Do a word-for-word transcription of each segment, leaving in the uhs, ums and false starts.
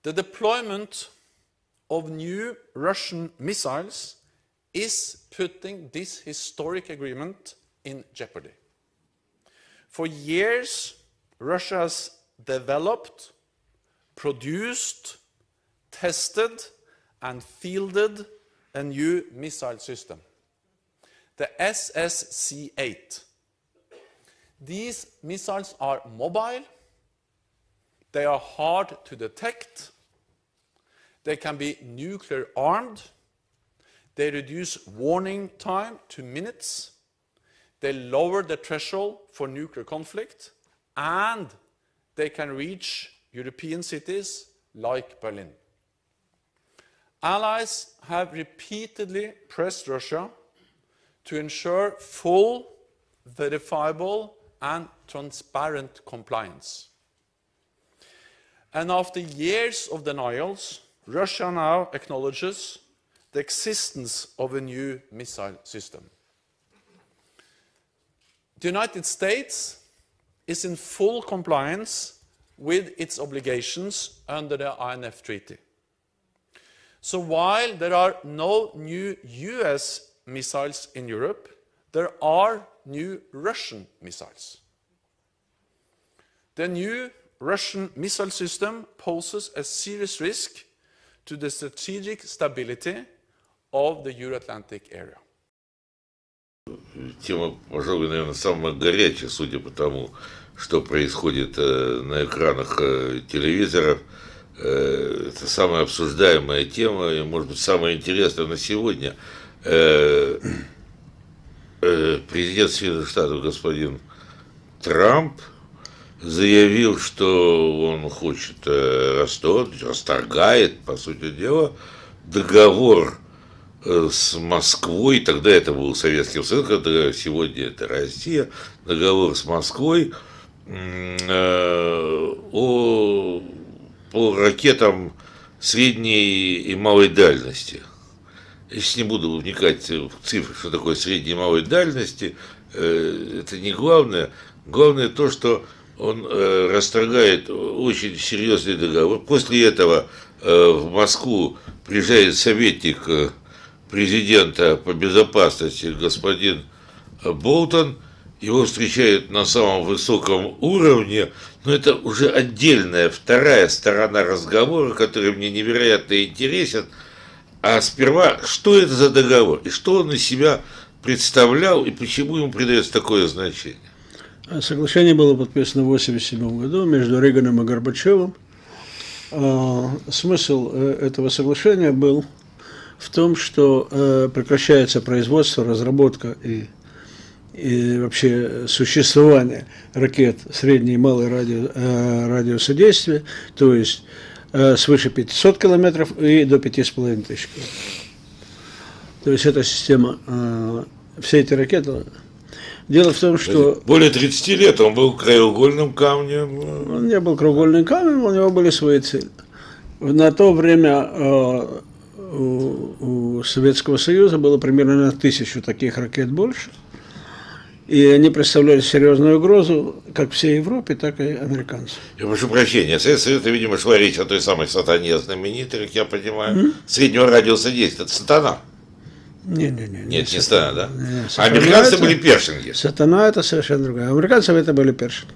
The deployment of new Russian missiles is putting this historic agreement in jeopardy. For years, Russia has developed, produced, tested, and fielded a new missile system, the S S C eight. These missiles are mobile, they are hard to detect, they can be nuclear armed, they reduce warning time to minutes, they lower the threshold for nuclear conflict, and they can reach European cities like Berlin. Allies have repeatedly pressed Russia to ensure full, verifiable, and transparent compliance. And after years of denials, Russia now acknowledges the existence of a new missile system. The United States is in full compliance with its obligations under the I N F Treaty. So while there are no new U S missiles in Europe, there are new Russian missiles. The new Russian missile system poses a serious risk to the strategic stability of the Euro-Atlantic area. Тема, пожалуй, наверное, самая горячая, судя по тому, что происходит на экранах телевизоров. Это самая обсуждаемая тема и, может быть, самая интересная на сегодня. Президент Соединенных Штатов господин Трамп заявил, что он хочет расторгнуть, расторгает, по сути дела, договор с Москвой, тогда это был Советский Союз, сегодня это Россия, договор с Москвой о, по ракетам средней и малой дальности. Я сейчас не буду вникать в цифры, что такое средней и малой дальности, это не главное. Главное то, что он расторгает очень серьезный договор. После этого в Москву приезжает советник президента по безопасности господин Болтон, его встречают на самом высоком уровне, но это уже отдельная вторая сторона разговора, который мне невероятно интересен. А сперва, что это за договор, и что он из себя представлял, и почему ему придается такое значение? Соглашение было подписано в восемьдесят седьмом году между Рейганом и Горбачевым. Смысл этого соглашения был в том, что э, прекращается производство, разработка и, и вообще существование ракет средней и малой радио, э, радиуса действия, то есть э, свыше пятисот километров и до пяти с половиной тысяч километров. То есть эта система, э, все эти ракеты. Дело в том, что... Более тридцати лет он был краеугольным камнем. Он не был краеугольным камнем, у него были свои цели. На то время... Э, У, у Советского Союза было примерно на тысячу таких ракет больше. И они представляли серьезную угрозу как всей Европе, так и американцам. Я прошу прощения, Советский Союз, видимо, шла речь о той самой сатане знаменитой, как я понимаю, mm-hmm. среднего радиуса действия. Это сатана? Не, не, не, Нет, не, не сатана. сатана, да? Не, а американцы это, были першинги. Сатана это совершенно другое. Американцы это были першинги.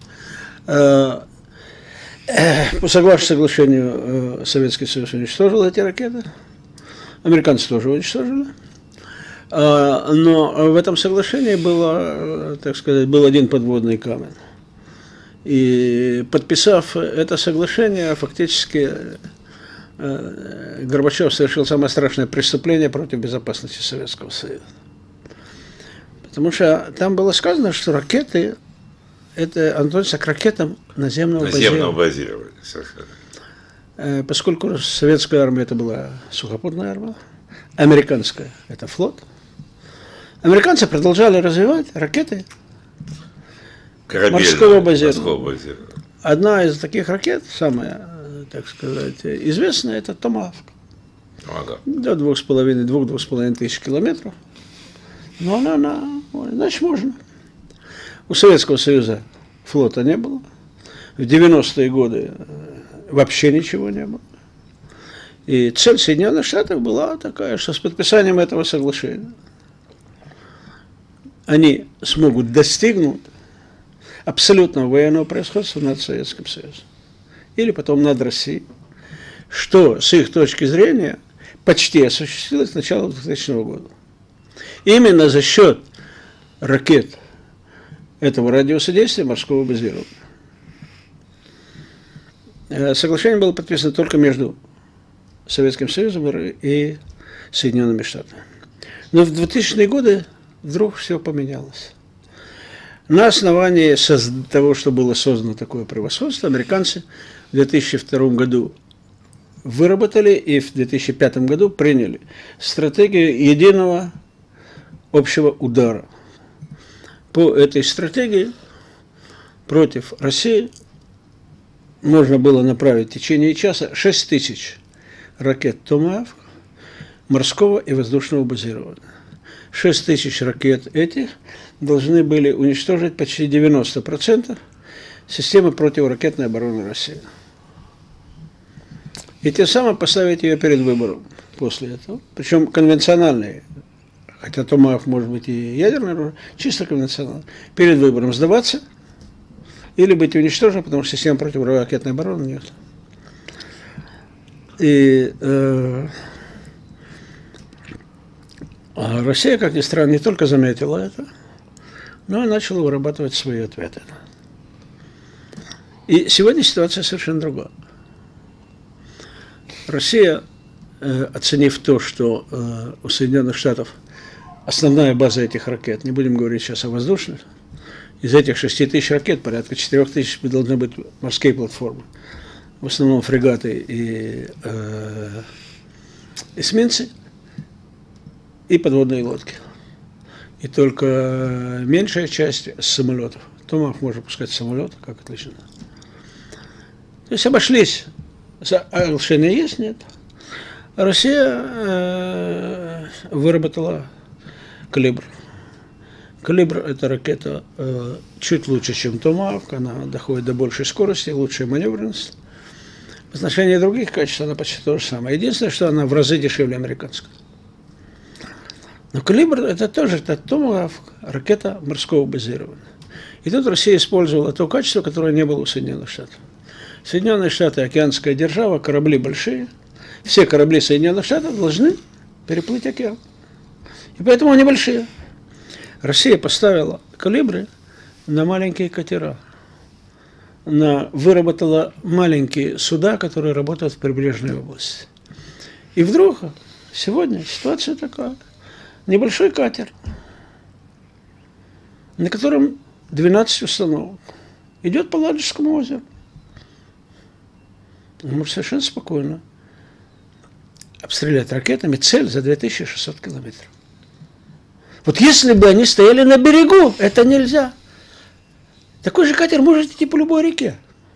По согласно соглашению Советский Союз уничтожил эти ракеты. Американцы тоже уничтожили. Но в этом соглашении было, так сказать, был один подводный камень. И подписав это соглашение, фактически Горбачев совершил самое страшное преступление против безопасности Советского Союза. Потому что там было сказано, что ракеты, это относится к ракетам наземного, наземного базирования. Совершенно. Поскольку советская армия это была сухопутная армия, американская это флот, американцы продолжали развивать ракеты морского базирования. Одна из таких ракет, самая, так сказать, известная, это Томahawk. Ага. До двух с половиной, двух-двух с половиной тысяч километров. Но она, она, значит, можно. У Советского Союза флота не было. В девяностые годы вообще ничего не было. И цель Соединенных Штатов была такая, что с подписанием этого соглашения они смогут достигнуть абсолютного военного превосходства над Советским Союзом. Или потом над Россией, что с их точки зрения почти осуществилось с начала двухтысячного года. Именно за счет ракет этого радиуса действия морского базирования. Соглашение было подписано только между Советским Союзом и Соединенными Штатами. Но в двухтысячные годы вдруг все поменялось. На основании того, что было создано такое превосходство, американцы в две тысячи втором году выработали и в две тысячи пятом году приняли стратегию единого общего удара. По этой стратегии против России можно было направить в течение часа шесть тысяч ракет «Томагавк» морского и воздушного базирования. шесть тысяч ракет этих должны были уничтожить почти девяносто процентов системы противоракетной обороны России. И тем самым поставить ее перед выбором после этого. Причем конвенциональные, хотя «Томагавк» может быть и ядерное оружие, чисто конвенциональное, перед выбором сдаваться или быть уничтожен, потому что система противоракетной обороны нет. И э, а Россия, как ни странно, не только заметила это, но и начала вырабатывать свои ответы. И сегодня ситуация совершенно другая. Россия, э, оценив то, что э, у Соединенных Штатов основная база этих ракет, не будем говорить сейчас о воздушных, из этих шести тысяч ракет порядка четырёх тысяч должны быть морские платформы. В основном фрегаты и э, эсминцы и подводные лодки. И только меньшая часть с самолетов. «Томагавк» можно пускать с самолета, как отлично. То есть обошлись. Соглашение есть, нет. Россия э, выработала «Калибр». «Калибр» – это ракета э, чуть лучше, чем «Томагавк», она доходит до большей скорости, лучшая маневренность. В отношении других качеств она почти то же самое. Единственное, что она в разы дешевле американской. Но «Калибр» – это тоже это «Томагавк», ракета морского базирования. И тут Россия использовала то качество, которое не было у Соединенных Штатов. Соединенные Штаты – океанская держава, корабли большие. Все корабли Соединенных Штатов должны переплыть океан. И поэтому они большие. Россия поставила «Калибры» на маленькие катера. Она выработала маленькие суда, которые работают в прибрежной области. И вдруг сегодня ситуация такая. Небольшой катер, на котором двенадцать установок, идет по Ладожскому озеру. Он может совершенно спокойно обстрелять ракетами цель за две тысячи шестьсот километров. Вот если бы они стояли на берегу, это нельзя. Такой же катер может идти по любой реке.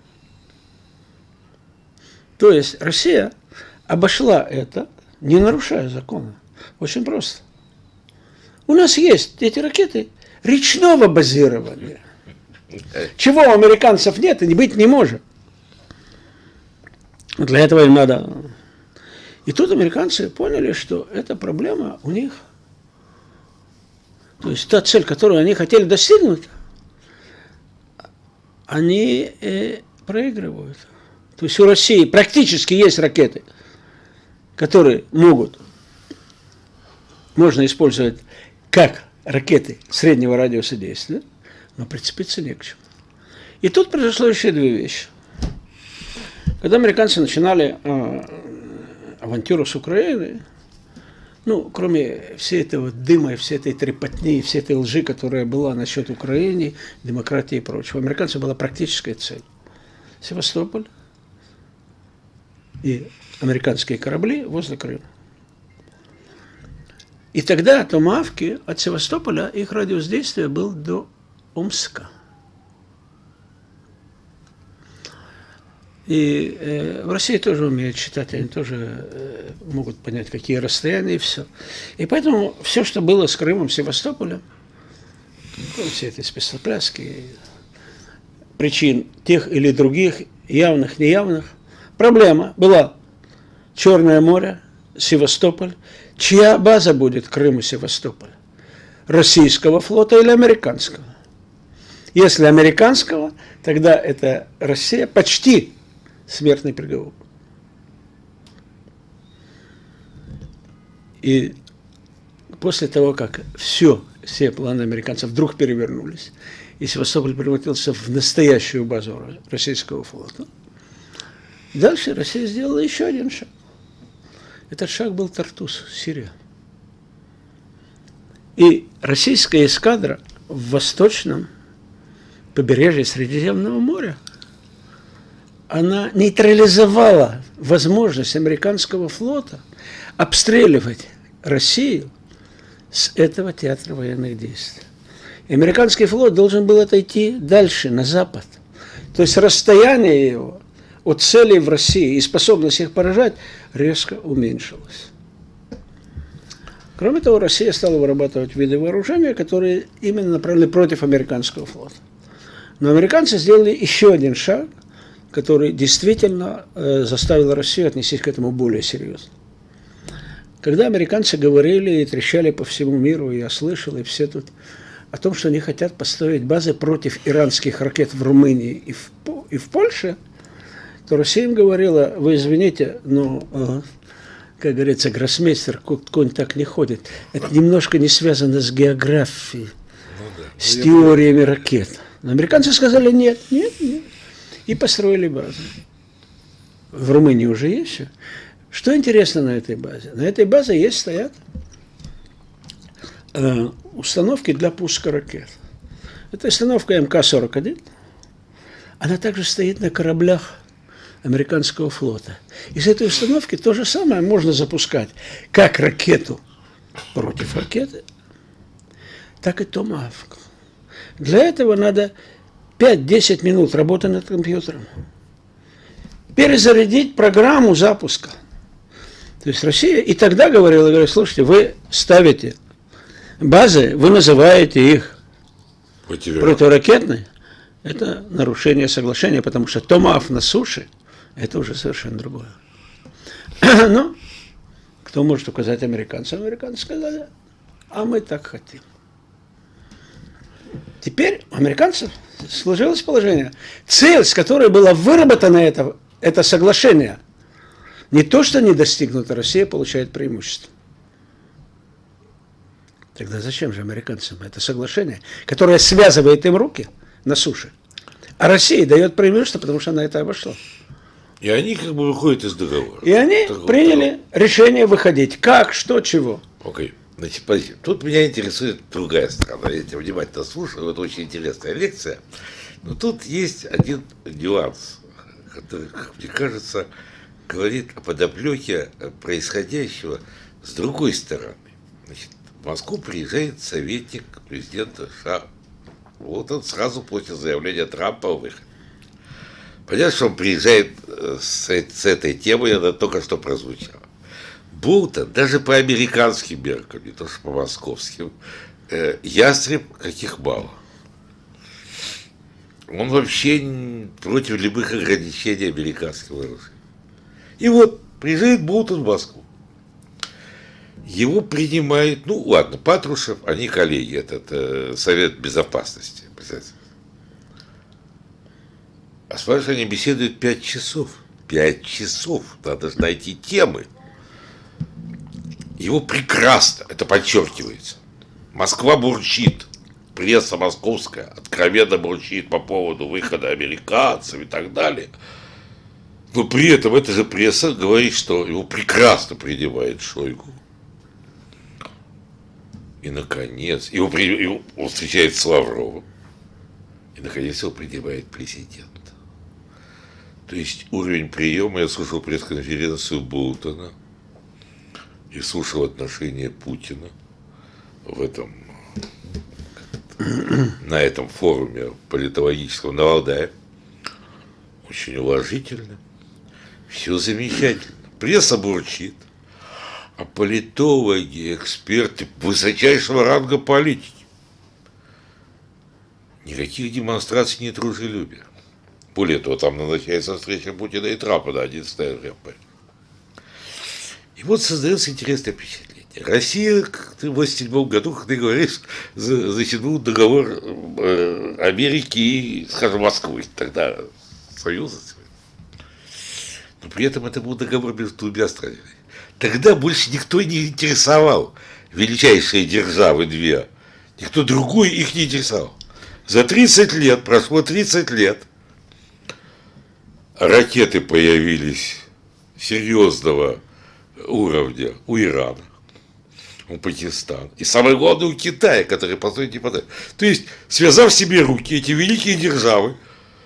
То есть Россия обошла это, не нарушая закона. Очень просто. У нас есть эти ракеты речного базирования. Чего у американцев нет и быть не может. Для этого им надо. И тут американцы поняли, что эта проблема у них. То есть та цель, которую они хотели достигнуть, они э, проигрывают. То есть у России практически есть ракеты, которые могут, можно использовать как ракеты среднего радиуса действия, но прицепиться не к чему. И тут произошло еще две вещи. Когда американцы начинали э, авантюру с Украиной, ну, кроме всей этого дыма, всей этой трепотни, всей этой лжи, которая была насчет Украины, демократии и прочего, у американцев была практическая цель. Севастополь и американские корабли возле Крыма. И тогда «Томагавки» от Севастополя, их радиус действия был до Омска. И э, в России тоже умеют читать, они тоже э, могут понять, какие расстояния и все. И поэтому все, что было с Крымом, Севастополем, все эти спецопляски, причин тех или других, явных, неявных, проблема была Черное море, Севастополь. Чья база будет Крым и Севастополь? Российского флота или американского? Если американского, тогда это Россия почти смертный приговор. И после того, как все, все планы американцев вдруг перевернулись, и Севастополь превратился в настоящую базу российского флота, дальше Россия сделала еще один шаг. Этот шаг был Тартус, Сирия. И российская эскадра в восточном побережье Средиземного моря, она нейтрализовала возможность американского флота обстреливать Россию с этого театра военных действий. И американский флот должен был отойти дальше, на запад. То есть расстояние его от целей в России и способность их поражать резко уменьшилась. Кроме того, Россия стала вырабатывать виды вооружения, которые именно направлены против американского флота. Но американцы сделали еще один шаг, который действительно э, заставил Россию отнестись к этому более серьезно. Когда американцы говорили и трещали по всему миру, я слышал, и все тут, о том, что они хотят построить базы против иранских ракет в Румынии и в, и в Польше, то Россия им говорила: вы извините, но, ага, как говорится, гроссмейстер, конь так не ходит. Это немножко не связано с географией, ну, да. с ну, теориями я... ракет. Но американцы сказали: нет, нет, нет. И построили базу. В Румынии уже есть все. Что интересно на этой базе? На этой базе есть, стоят э, установки для пуска ракет. Это установка эм ка сорок один. Она также стоит на кораблях американского флота. Из этой установки то же самое можно запускать как ракету против ракеты, так и томагавк. Для этого надо пять-десять минут работы над компьютером. Перезарядить программу запуска. То есть Россия и тогда говорила, говорит: слушайте, вы ставите базы, вы называете их противоракетной. Это нарушение соглашения, потому что томагавк на суше – это уже совершенно другое. Но кто может указать американцам? Американцы сказали: а мы так хотим. Теперь у американцев сложилось положение. Цель, с которой было выработано это, это соглашение, не то, что не достигнуто, Россия получает преимущество. Тогда зачем же американцам это соглашение, которое связывает им руки на суше, а Россия дает преимущество, потому что она это обошла? И они как бы выходят из договора. И они так приняли вот решение выходить. Как, что, чего. Окей. Значит, подожди. Тут меня интересует другая сторона. Я тебя внимательно слушаю, это очень интересная лекция. Но тут есть один нюанс, который, как мне кажется, говорит о подоплеке происходящего с другой стороны. Значит, в Москву приезжает советник президента США. Вот он сразу после заявления Трампа о выходе. Понятно, что он приезжает с, с этой темой, она только что прозвучала. Болтон, даже по американским меркам, не то что по московским, э, ястреб каких мало. Он вообще против любых ограничений американского оружия. И вот приезжает Болтон в Москву. Его принимает, ну ладно, Патрушев, они коллеги, этот э, Совет Безопасности. А спрашивают, они беседуют пять часов. Пять часов. Надо же найти темы. Его прекрасно, это подчеркивается. Москва бурчит. Пресса московская откровенно бурчит по поводу выхода американцев и так далее. Но при этом эта же пресса говорит, что его прекрасно принимает Шойгу. И, наконец, его, его, он встречается с Лавровым. И, наконец, его принимает президент. То есть уровень приема, я слушал пресс-конференцию Болтона и слушал отношение Путина в этом, на этом форуме политологическом на Валдае. Очень уважительно. Все замечательно. Пресса бурчит. А политологи, эксперты высочайшего ранга политики. Никаких демонстраций недружелюбия. Более того, там назначается встреча Путина и Трампа на одиннадцатое ноября. И вот создается интересное впечатление. Россия в восемьдесят седьмом году, как ты говоришь, значит, был договор Америки и, скажем, Москвы, тогда Союза. Но при этом это был договор между двумя странами. Тогда больше никто не интересовал величайшие державы две. Никто другой их не интересовал. За тридцать лет, прошло тридцать лет, ракеты появились серьезного уровня у Ирана, у Пакистана. И самое главное, у Китая, который, по сути, не подает. То есть, связав себе руки, эти великие державы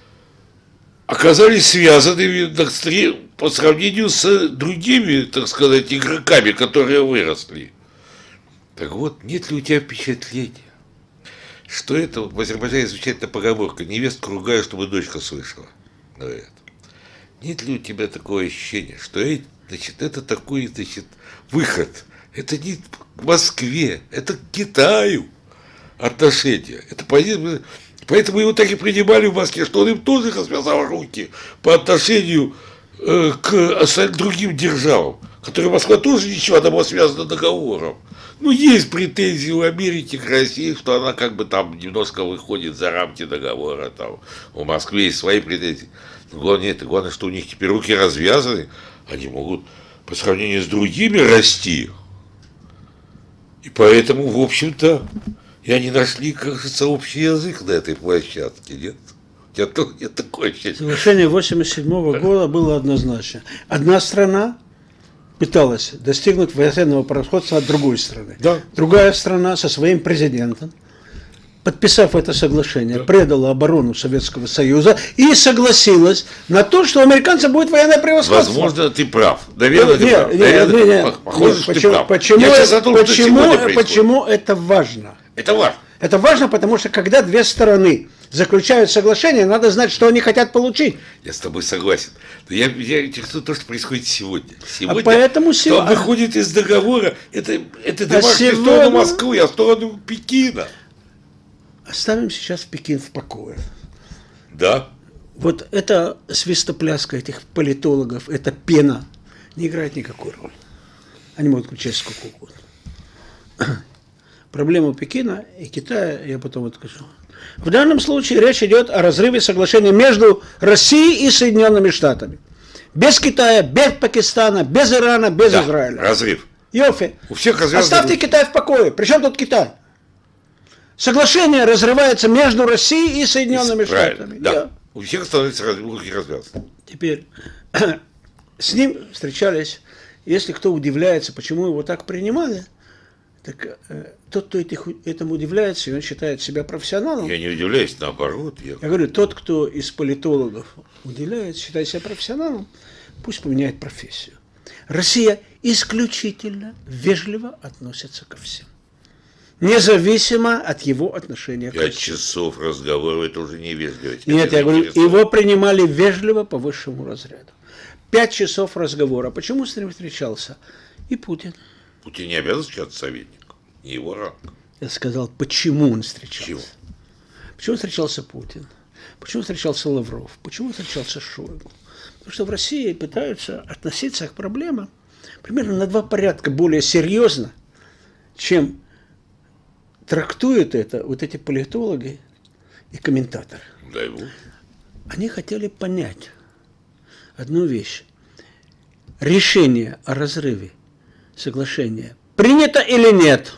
оказались связанными по сравнению с другими, так сказать, игроками, которые выросли. Так вот, нет ли у тебя впечатления, что это, в Азербайджане замечательная поговорка, невестку ругаю, чтобы дочка слышала, говорят. Нет ли у тебя такого ощущения, что значит, это такой, значит, выход, это не к Москве, это к Китаю отношения. Это поэтому его так и принимали в Москве, что он им тоже развязал руки по отношению э, к другим державам, которые Москва тоже ничего, она была связана договором. Ну, есть претензии у Америки к России, что она как бы там немножко выходит за рамки договора, там у Москвы есть свои претензии. Но главное, это, главное, что у них теперь руки развязаны, они могут по сравнению с другими расти. И поэтому, в общем-то, и они нашли, кажется, общий язык на этой площадке, нет? У тебя тоже нет такое ощущение. Соглашение восемьдесят седьмого года было однозначно. Одна страна пыталась достигнуть военного превосходства от другой страны. Да. Другая страна со своим президентом, подписав это соглашение, да, предала оборону Советского Союза и согласилась на то, что у американцев будет военное превосходство. Возможно, ты прав. Наверное, нет, ты прав. Нет, Наверное, нет, нет, похоже, нет, что почему, ты прав. Почему, том, почему, почему это важно? Это важно. Это важно, потому что когда две стороны заключают соглашение, надо знать, что они хотят получить. Я с тобой согласен. Но я, я интересую то, что происходит сегодня. Сегодня, а поэтому что сегодня... выходит из договора, это, это а демарш сегодня... не в сторону Москвы, а в сторону Пекина. Оставим сейчас Пекин в покое. Да. Вот эта свистопляска этих политологов, эта пена не играет никакой роли. Они могут кричать сколько угодно. Проблема Пекина и Китая, я потом откажу. В данном случае речь идет о разрыве соглашения между Россией и Соединенными Штатами. Без Китая, без Пакистана, без Ирана, без да, Израиля. Разрыв. Йофи. У всех Оставьте руки. Китай в покое. Причем тут Китай? Соглашение разрывается между Россией и Соединенными Правильно, Штатами. Да. Да. У всех становятся руки развязаны. Теперь с ним встречались, если кто удивляется, почему его так принимали, так э, тот, кто этих, этому удивляется, и он считает себя профессионалом. Я не удивляюсь, наоборот. Я, я говорю, тот, кто из политологов удивляется, считает себя профессионалом, пусть поменяет профессию. Россия исключительно вежливо относится ко всем. Независимо от его отношения Пять к Пять часов разговора, это уже не вежливо. Нет, я говорю, его принимали вежливо по высшему разряду. Пять часов разговора. Почему с ним встречался? И Путин. Путин не обязан встречаться советником, не его ранг. Я сказал, почему он встречался. Чего? Почему встречался Путин? Почему встречался Лавров? Почему встречался Шойгу? Потому что в России пытаются относиться к проблемам примерно на два порядка более серьезно, чем трактуют это вот эти политологи и комментаторы. Дай Бог. Они хотели понять одну вещь. Решение о разрыве соглашения принято или нет?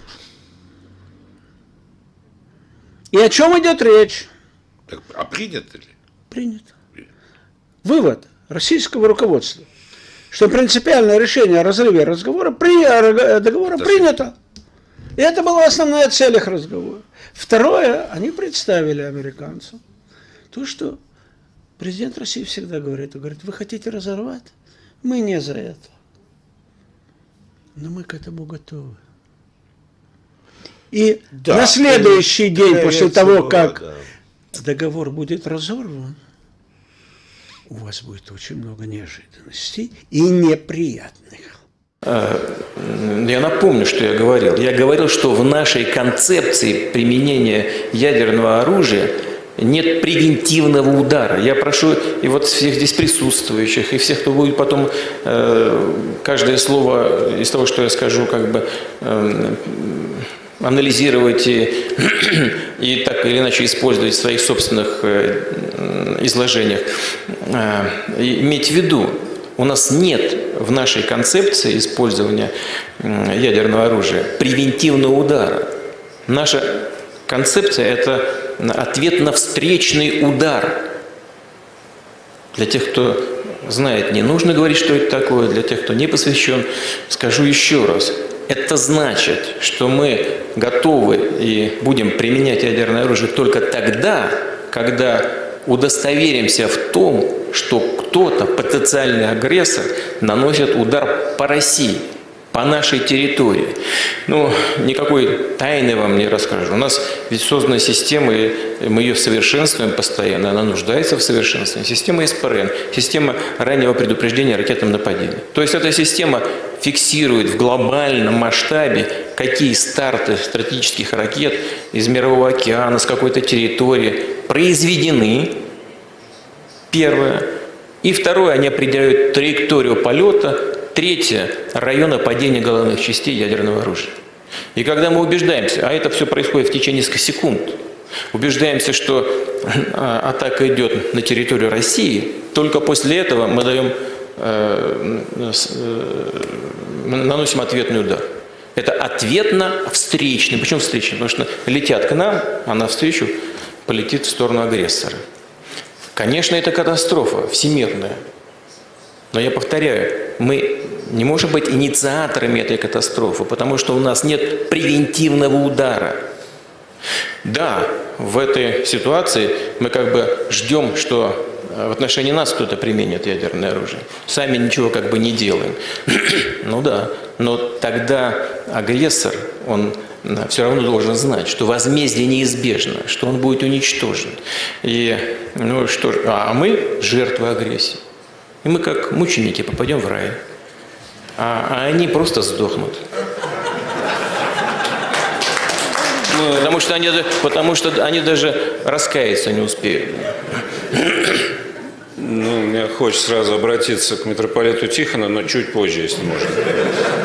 И о чем идет речь? Так, а принято ли? Принято. Вывод российского руководства, что принципиальное решение о разрыве разговора, при, договора да принято. И это была основная цель их разговора. Второе, они представили американцам то, что президент России всегда говорит, он говорит, вы хотите разорвать? Мы не за это. Но мы к этому готовы. И да, на следующий день, после того, была, как да. договор будет разорван, у вас будет очень много неожиданностей и неприятных. Я напомню, что я говорил. Я говорил, что в нашей концепции применения ядерного оружия нет превентивного удара. Я прошу и вот всех здесь присутствующих, и всех, кто будет потом э, каждое слово из того, что я скажу, как бы э, анализировать и, и так или иначе использовать в своих собственных э, изложениях. Э, иметь в виду, у нас нет в нашей концепции использования э, ядерного оружия превентивного удара. Наша концепция – это ответ на встречный удар. Для тех, кто знает, не нужно говорить, что это такое. Для тех, кто не посвящен, скажу еще раз. Это значит, что мы готовы и будем применять ядерное оружие только тогда, когда удостоверимся в том, что кто-то, потенциальный агрессор, наносит удар по России, по нашей территории. Ну, никакой тайны вам не расскажу. У нас ведь создана система, и мы ее совершенствуем постоянно, она нуждается в совершенствовании. Система эс пэ эр эн, система раннего предупреждения о ракетном нападении. То есть эта система фиксирует в глобальном масштабе, какие старты стратегических ракет из Мирового океана, с какой-то территории произведены, первое. И второе, они определяют траекторию полета. Третье – район падения головных частей ядерного оружия. И когда мы убеждаемся, а это все происходит в течение нескольких секунд, убеждаемся, что атака идет на территорию России, только после этого мы даем, э, э, наносим ответный удар. Это ответно-встречный. Почему встречный? Потому что летят к нам, а навстречу полетит в сторону агрессора. Конечно, это катастрофа всемирная. Но я повторяю, мы не можем быть инициаторами этой катастрофы, потому что у нас нет превентивного удара. Да, в этой ситуации мы как бы ждем, что в отношении нас кто-то применит ядерное оружие. Сами ничего как бы не делаем. Ну да, но тогда агрессор, он все равно должен знать, что возмездие неизбежно, что он будет уничтожен. И, ну что ж, а мы жертвы агрессии. И мы как мученики попадем в рай, а, а они просто сдохнут. Потому что, они, потому что они даже раскаяться не успеют. Ну, мне хочется сразу обратиться к митрополиту Тихону, но чуть позже, если можно.